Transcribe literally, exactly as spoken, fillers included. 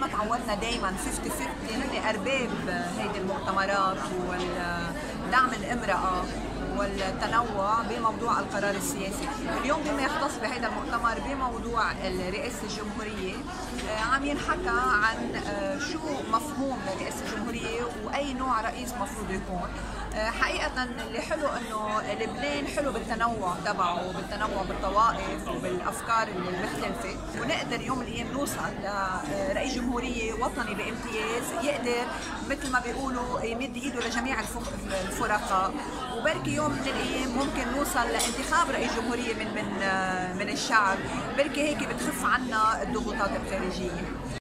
ما تعودنا دائما خمسين خمسين، هن ارباب هيدي المؤتمرات ودعم الامراه والتنوع بموضوع القرار السياسي. اليوم بما يختص بهذا المؤتمر بموضوع رئاسة الجمهورية، عم ينحكى عن شو مفهوم لرئاسة الجمهورية وأي نوع رئيس مفروض يكون. حقيقة اللي حلو انه لبنان حلو بالتنوع تبعه وبالتنوع بالطوائف وبالافكار المختلفة، ونقدر يوم من الايام نوصل لرئيس جمهورية وطني بامتياز يقدر مثل ما بيقولوا يمد ايده لجميع الفرقاء، وبركي يوم من الايام ممكن نوصل لانتخاب رئيس جمهورية من من من الشعب، بركي هيك بتخف عنا الضغوطات الخارجية.